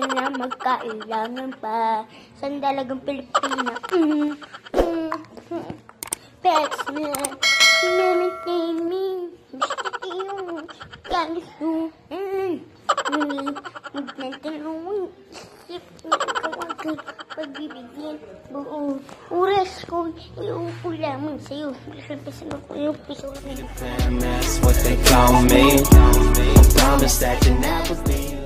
na magkailangan pa. Sandalagang Pilipina. Pets na namataming. Gusto yung kalisuan. Nagtatanong isip na ikaw ang pagbibigyan. Buong oras kong iupo lamang sa'yo. Nakapisan ako yung piso rin. That's what they call me. Promise that you never be.